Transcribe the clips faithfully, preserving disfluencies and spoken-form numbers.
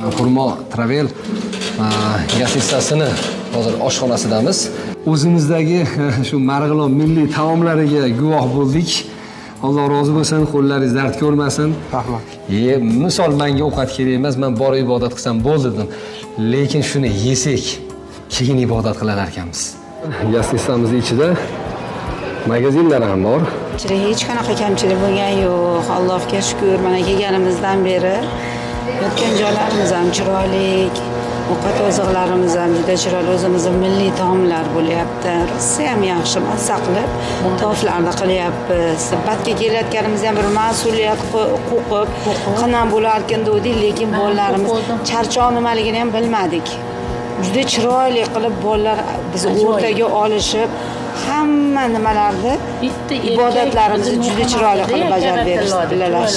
Xurmo Travel gastitsasini hozir oshxonasidamiz. O'zimizdagi shu Marg'ilon milliy taomlariga guvoh bo'ldik. Alloh rozi bo'lsin, qo'llaringiz dard ko'rmasin. Rahmat. E, misol menga ovqat kerak emas, men bor ibodat qilsam bo'ldi dedim. Lekin shuni yesak, keyin ibodat qilar ekanmiz. Gastitsamiz ichida magazinlar ham bor. Ichida hech qanaqa kamchilik bo'lgan yo'q. Allohga shukr, mana kelganimizdan beri yotgan joylarimiz ham chiroyli, ovqat oziqlarimiz ham juda chiroyli, o'zimizning milliy taomlar bo'lyapti. Rosa ham yaxshi mazza qilib taomlarni qilyapmiz. Batga kelayotganimizda ham bir mas'uliyat huquqib, qanday bo'larkan dedik, lekin bolalarimiz charchoq nimaligini ham bilmadik. Juda chiroyli qilib bolalar biz o'rtaga olishib, hamma nimalarni ibodatlarimizni juda chiroyli qilib bajarib berishdilar.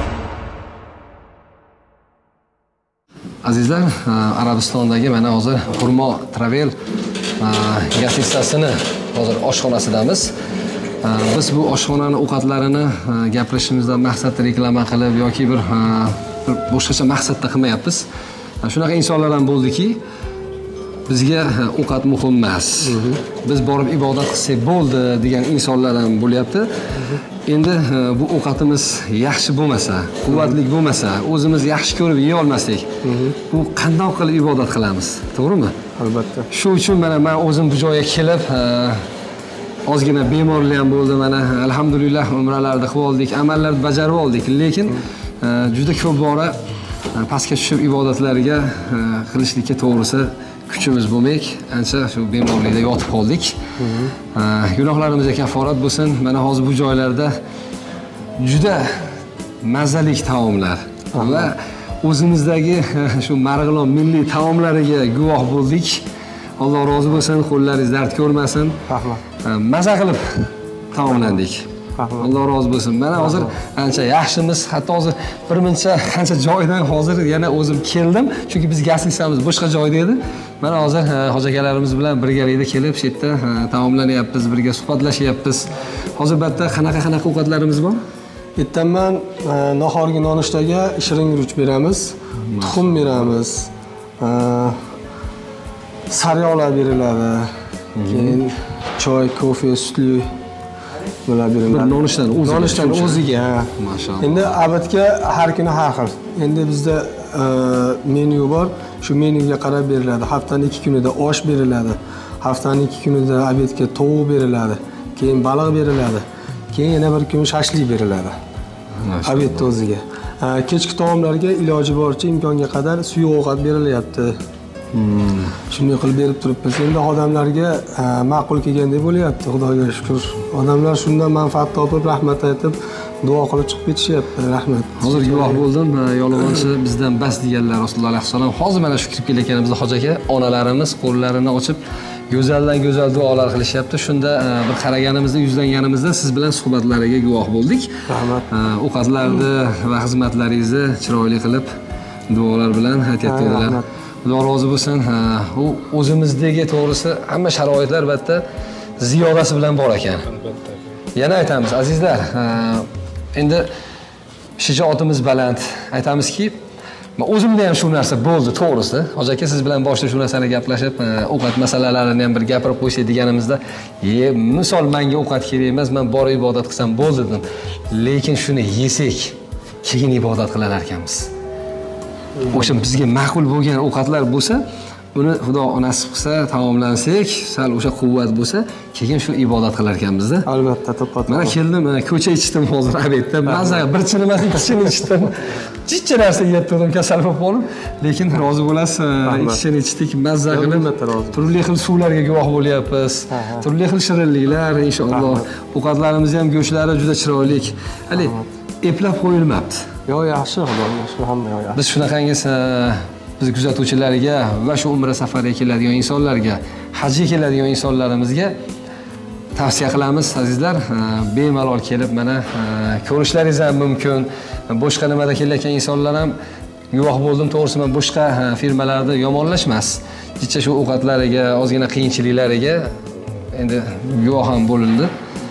Azizlar, Arabistondagi mana hozir Xurmo Travel gastitsasini hozir oshxonasidamiz. Biz bu oshxonani ovqatlarini gapirishimizdan maqsad reklama qilib yoki bir boshqacha maqsadda qilmayapmiz. Shunaqa insonlar ham bo'ldiki, bizga ovqat muhim emas. Biz borib ibodat qilsak bo'ldi degan insonlar ham bo'lyapti. Endi bu ovqatimiz yaxshi bo'lmasa, quvvatli bo'lmasa, o'zimiz yaxshi ko'rib yeya olmasak, bu qanday qilib ibodat qilamiz? To'g'rimi? Albatta. Shu uchun mana men o'zim bu joyga kelib, ozgina bemorlik ham bo'ldi. Mana alhamdulillah umralarni qilib oldik, amallarni bajarib oldik, lekin juda ko'p bora pastga tushib ibodatlarga qilishlikka to'g'risi kuchimiz bo'lmak, ancha shu bemorlikda yotib qoldik. Gunohlarimizga kaforat bo'lsin. Mana hozir bu joylarda juda mazali taomlar va o'zimizdagi shu Marg'ilon milliy taomlariga guvoh bo'ldik. Alloh rozi bo'lsin, qo'llaringiz dard ko'rmasin. Rahmat. Maza qilib taomlandik. Alloh rozi bo'lsin. Mana hozir ancha yaxshimiz. Hatto hozir bir muncha qancha joydan hozir yana o'zim keldim. Chunki biz gastitsamiz boshqa joyda edi. Mana hozir hoji akalarimiz bilan birgalikda kelib, shu yerda taomlanyapmiz, birga suhbatlashyapmiz. Hozir bu yerda qanaqa-qanaqa ovqatlarimiz bor? Ertaman nahorgi nonushtaga shirin guruch beramiz, tuxum beramiz, sariyog'lar beriladi. Keyin choy, kofe, sutli bular beriladi. Nonushtaning o'ziga. Nonushtaning o'ziga. Mashallah. Endi abadga har kuni har xil. Endi bizda menyu bor. Shu menyuga qarab beriladi. Haftaning ikki kunida osh beriladi. Haftaning ikki kunida abedga tovuq beriladi. Keyin baliq beriladi. Keyin yana bir kun shashlik beriladi. Abed o'ziga. Kechki taomlarga iloji boricha imkonga qadar suyuq ovqat berilyapti. Shunday qilib berib turibmiz. Endi odamlarga ma'qul kelgandek bo'lyapti, Xudoga shukr. Odamlar shundan manfaat topib, rahmat aytib, duo qilib chiqib ketishyapti. Rahmat. Hozir guvoh bo'ldim, yolg'onchi bizdan bas deganlar Rasululloh alayhi vasallam. Hozir mana shu kirib kelayotganimizda hoji aka onalarimiz qo'llarini ochib go'zaldan go'zal duolar qilishyapti. Shunda bir qaraganimizda, yuzlanganimizda siz bilan suhbatlariga guvoh bo'ldik. Rahmat. Ovqatlarni va xizmatlaringizni chiroyli qilib duolar bilan aytyaptilar. Xudo rozi bo'lsin. U o'zimizdagi to'g'risi hamma sharoitlar albatta ziyodasi bilan bor ekan. Albatta. Yana aytamiz azizlar, endi shijoatimiz baland. Aytamizki, men o'zimda ham shu narsa bo'ldi to'g'risi. Hoji aka siz bilan boshida shu narsani gaplashib, ovqat masalalarini ham bir gapirib qo'ysak deganimizda, "E, misol menga ovqat kerak emas, men bor ibodat qilsam bo'ldi" dedim. Lekin shuni yesak, keyin ibodat qilar ekanmiz. O'sha bizga ma'qul bo'lgan ovqatlar bo'lsa, uni Xudo nasib qilsa taomlansak, sal o'sha quvvat bo'lsa, keyin shu ibodat qilar ekanmiz-da. Albatta, to'ppa-to'g'ri. Mana keldim, mana ko'cha ichdim hozir abedda. Mazza bir chinimas, ikki chini ichdim. Jichcha narsa yetdim, kasal bo'lib qoldim. Lekin rozi bo'lasiz, ikki chini ichdik, mazza qilib. Turli xil suvlarga guvoh bo'lyapmiz. Turli xil shirinliklar, inshaalloh. Ovqatlarimiz ham go'shtlari juda chiroyli. Hali eplab qo'yilmabdi. Yo, yaxshi, Xudoga shukr, hamma yaxshi. Biz shunaqangiz biz kuzatuvchilarga va shu umra safariga keladigan insonlarga, hajga keladigan insonlarimizga tavsiya qilamiz azizlar. Bemalol kelib mana ko'rishlaringiz ham mumkin. Boshqa nimada kelayotgan insonlar ham guvoh bo'ldim, to'g'risi men boshqa firmalarda yomonlashmas. Jichcha shu ovqatlariga, ozgina qiyinchiliklariga endi guvoh ham bo'lindi.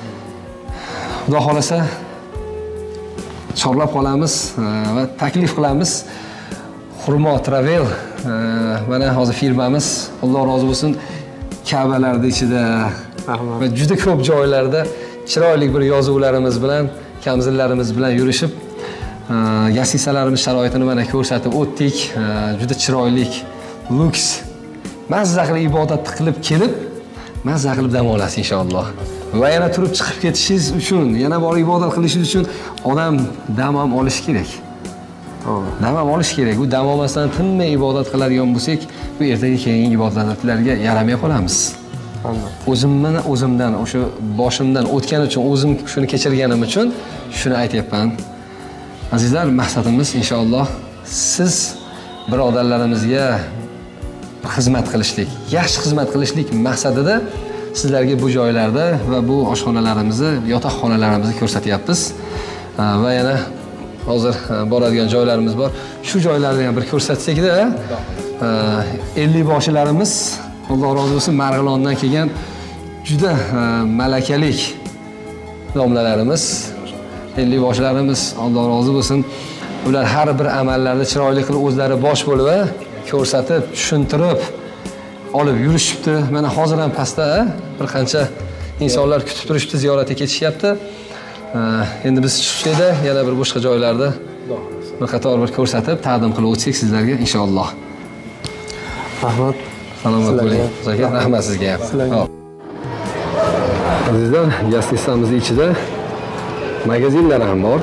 Xudo xolasa chorlab qolamiz va taklif qilamiz. Hurmo Travel mana hozir firmamiz Alloh rozi bo'lsin Ka'balarning ichida va juda ko'p joylarda chiroyli bir yozuvlarimiz bilan, kamzillarimiz bilan yurishib gastisalarimiz sharoitini mana ko'rsatib o'tdik. Juda chiroyli, luks, mazza qilib ibodat qilib kelib, mazza qilib dam olasiz inshaalloh. Va yana turib chiqib ketishingiz uchun, yana bor ibodat qilishingiz uchun odam dam ham olish kerak. Dam ham olish kerak. Bu dam olmasdan tinmay ibodat qiladigan bo'lsak, bu ertaga keyingi ibodatlarga yaramay qolamiz. O'zimni o'zimdan, o'sha boshimdan o'tgan uchun, o'zim shuni kechirganim uchun shuni aytayapman. Azizlar, maqsadimiz inshaalloh siz birodarlarimizga xizmat qilishlik, yaxshi xizmat qilishlik maqsadida sizlarga bu joylarda va bu oshxonalarimizni, yotoqxonalarimizni ko'rsatyapmiz. Va yana hozir boradigan joylarimiz bor. Shu joylarni ham bir ko'rsatsak-da, ellik boshilarimiz, Alloh rozi bo'lsin, Marg'ilondan kelgan juda malakali domlalarimiz, ellik boshilarimiz, Alloh rozi bo'lsin. Ular har bir amallarni chiroyli qilib o'zlari bosh bo'lib, ko'rsatib, tushuntirib olib yurishibdi. Mana hozir ham pastda bir qancha insonlar kutib turishibdi, ziyoratga ketishyapti. Endi biz chiqishda yana bir boshqa joylarda bir qator bir ko'rsatib, taqdim qilib o'tsak sizlarga inshaalloh. Rahmat. Salomat bo'ling. Aka, rahmat sizga ham. Xo'p. Azizlar, gastisamizning ichida magazinlar ham bor.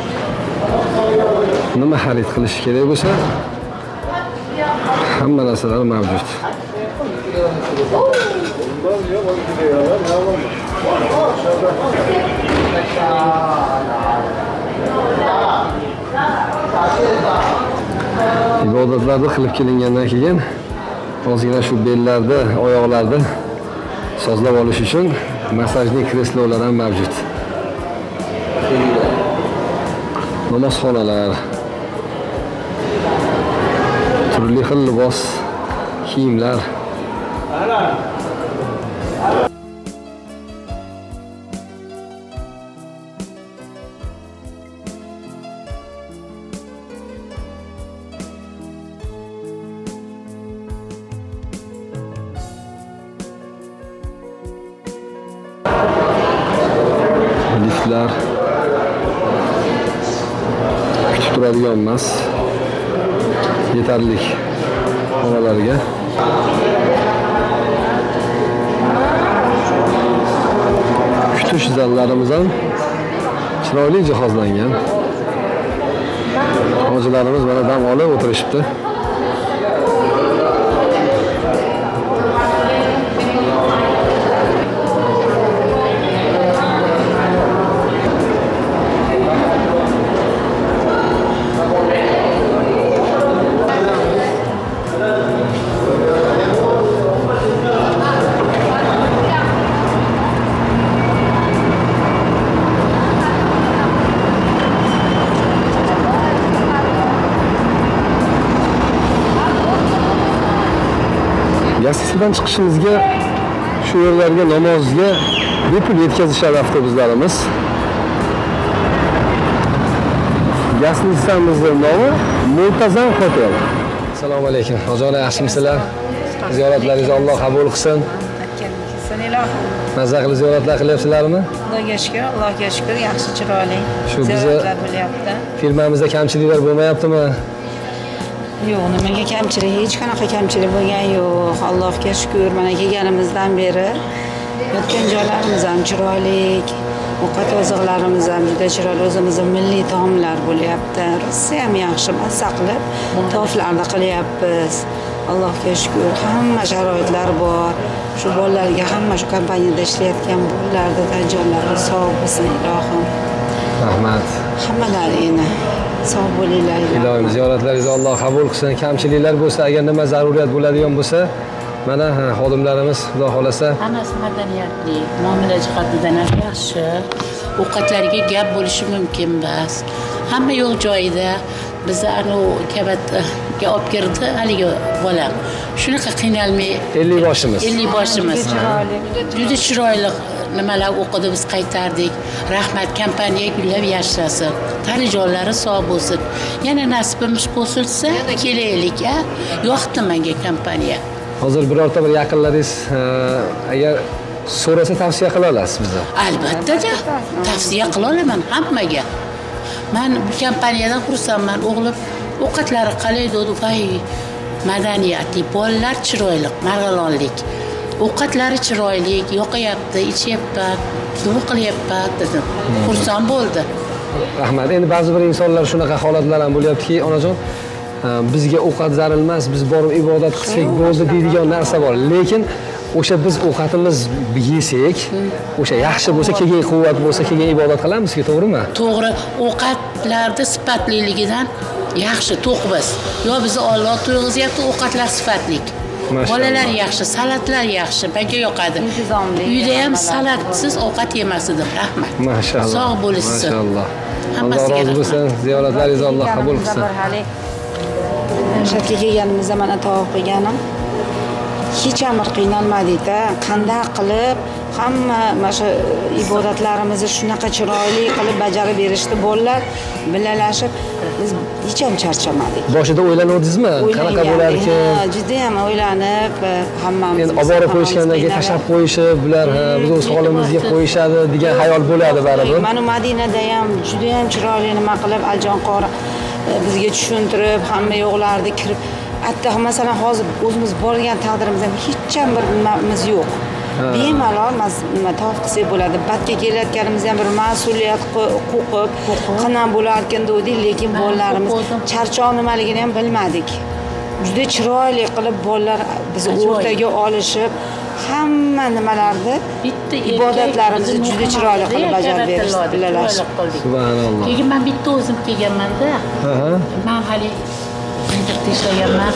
Nima xarid qilish kerak bo'lsa, hamma narsalar mavjud. Ibodatlarni qilib kelingandan keyin ozgina shu bellarda, oyoqlarda sozlab olish uchun massajli kreslolar ham mavjud. Namozxonalar, turli xil libos, kiyimlar. Liftlar kutib turadigan emas, yetarli xonalarga. Kutish zallarimiz ham chiroyli jihozlangan. Hojilarimiz mana dam olib o'tirishibdi. Gastisadan chiqishimizga shu yerlarga namozga bepul yetkazishadi avtobuslarimiz. Gastisamizning nomi Muntazam Hotel. Assalomu alaykum. Hojiona, yaxshimisizlar? Ziyoratlaringizni Alloh qabul qilsin. Mazza qilib ziyoratlar qilyapsizlarmi? Allohga shukr, Allohga shukr, yaxshi chiroyli ziyoratlar bo'lyapti. Firmamizda kamchiliklar bo'lmayaptimi? Yo'q, nimaga kamchilik, hech qanaqa kamchilik bo'lgan yo'q. Allohga shukr, mana kelganimizdan beri yotgan joylarimiz ham chiroyli, ovqat oziqlarimiz ham juda chiroyli, o'zimizning milliy taomlar bo'lyapti. Rosa ham yaxshi mazza qilib taomlarni qilyapmiz. Allohga shukr, hamma sharoitlar bor. Shu bolalarga, hamma shu kompaniyada ishlayotgan bolalarga tanjonlari sog' bo'lsin ilohim. Rahmat. Hammalaringni sog' bo'linglar. Ilohim ziyoratlaringizni Alloh qabul qilsin. Kamchiliklar bo'lsa, agar nima zaruriyat bo'ladigan bo'lsa, mana xodimlarimiz xudo xolasa hammasi madaniyatli, muomala jihatidan ham yaxshi. Ovqatlariga gap bo'lishi mumkin emas. Hamma yo'q joyida, bizni anavi kabatga olib kirdi haligi bola. Shunaqa qiynalmay ellik boshimiz. ellik boshimiz. Juda chiroyli nimalar o'qidi, biz qaytardik. Rahmat, kompaniya gullab yashasin. Tanijonlari sog' bo'lsin. Yana nasibimiz qo'shilsa, kelaylik, a? Yoqdi menga kompaniya. Hozir birorta bir yaqinlaringiz agar so'rasa tavsiya qila olasiz bizga. Albatta-da, tavsiya qila olaman hammaga. Men bu kompaniyadan xursandman. O'g'lim ovqatlari qalay dedi, voy madaniyatli, bolalar chiroyli, marg'ilonlik. Ovqatlari chiroyli, yoqayapti, ichyapti, duo qilyapti dedim. Xursand bo'ldi. Rahmat. Endi ba'zi bir insonlar shunaqa holatlar ham bo'lyaptiki, onajon, bizga ovqat zarur emas, biz borib ibodat qilsak bo'ldi deydigan narsa bor. Lekin o'sha biz ovqatimiz yesak, o'sha yaxshi bo'lsa, keyin quvvat bo'lsa, keyin ibodat qilamiz-ku, to'g'rimi? To'g'ri, ovqatlarda sifatliligidan yaxshi to'qmiz. Yo bizni Alloh to'yg'izyapti, ovqatlar sifatli. Bolalar yaxshi, salatlar yaxshi, menga yoqadi. Uyda ham salatsiz ovqat yemas edim. Rahmat. Mashalloh. Sog' bo'lishsin. Mashalloh. Alloh rozi bo'lsin. Ziyoratlaringizni Alloh qabul qilsin. Shatga kelganimizda mana tovuq qilganim. Hech ham bir qiynalmadik-da. Qanday qilib hamma mana shu ibodatlarimizni shunaqa chiroyli qilib bajarib berishdi bolalar, birgalashib biz hech ham charchamadik. Boshida o'ylanardingizmi? Qanaqa bo'larkan? Juda ham o'ylanib, hammamiz endi olib borib qo'yishgandan keyin tashlab qo'yishib, bular biz o'z holimizga qo'yishadi degan xayol bo'ladi baribir. Mana Madinada ham juda ham chiroyli nima qilib Aljon qori bizga tushuntirib, hamma yo'qlarni kirib, hatto masalan hozir o'zimiz borgan taqdirimizda hech ham bir nimamiz yo'q. Bemalol nima tovuq qilsak bo'ladi. Batga kelayotganimizda ham bir mas'uliyat huquq qanday bo'larkan dedik, lekin bolalarimiz charchoq nimaligini ham bilmadik. Juda chiroyli qilib bolalar bizni o'rtaga olishib, hamma nimalarni bitta ibodatlarimizni juda chiroyli qilib bajarib berishdilar. Subhanalloh. Keyin men bitta o'zim kelganman-da. Men hali internet ishlaganman.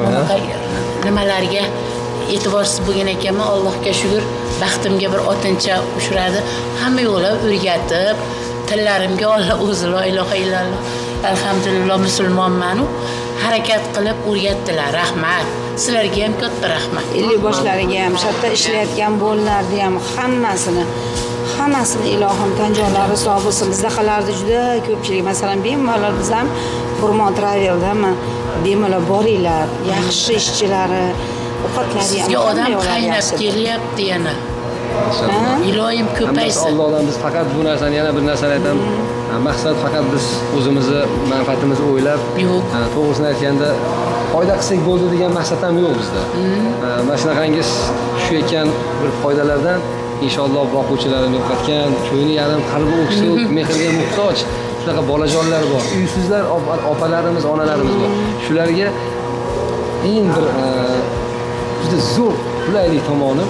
Nimalarga e'tiborsiz bo'lgan ekanman, Allohga shukr, baxtimga bir otincha uchradi. Hamma yo'lab o'rgatib, tillarimga Alloh o'zi la ilaha illalloh, alhamdulillah musulmonman-u harakat qilib o'rgatdilar. Rahmat. Sizlarga ham katta rahmat. ellik boshlariga ham, shatda ishlayotgan bolalarni ham hammasini hammasini ilohim tanjonlari sog' bo'lsin. Bizdaqalarda juda ko'pchilik, masalan, bemalol biz ham Xurmo Travel'dami, bemalol boringlar, yaxshi ishchilari, ovqatlari ham sizga odam qaynab kelyapti yana. Iloyim ko'paysin. Allohdan biz faqat bu narsani, yana bir narsani aytaman. Maqsad faqat biz o'zimizni manfaatimizni o'ylab, to'g'risini aytganda foyda qilsak bo'ldi degan maqsad ham yo'q bizda. Mana shunaqangiz shu ekan bir foydalardan inshaalloh boquvchilarni yo'qotgan, ko'ngli yarim qalbi o'ksik, mehrga muhtoj shunaqa bolajonlar bor. Uysizlar opalarimiz, onalarimiz bor. Shularga eng bir juda zo'r qulaylik tomoni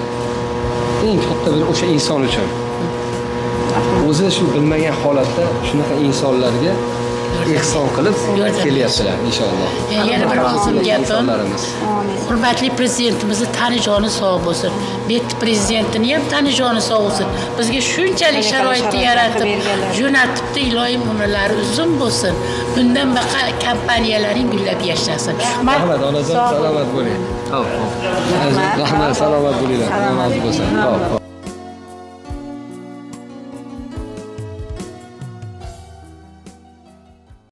eng katta bir o'sha inson uchun. O'zi shu bilmagan holatda shunaqa insonlarga ehson qilib kelyaptilar inshaalloh. Yana bir o'zim gapim. Hurmatli prezidentimizni tanijoni sog' bo'lsin. Bitta prezidentini ham tanijoni sog' bo'lsin. Bizga shunchalik sharoitni yaratib, jo'natibdi, iloyim umrlari uzun bo'lsin. Bundan baqa kompaniyalaring gullab yashasin. Rahmat, onajon, salomat bo'ling. Hop, hop. Rahmat, salomat bo'linglar. Salomat bo'lsin. Hop.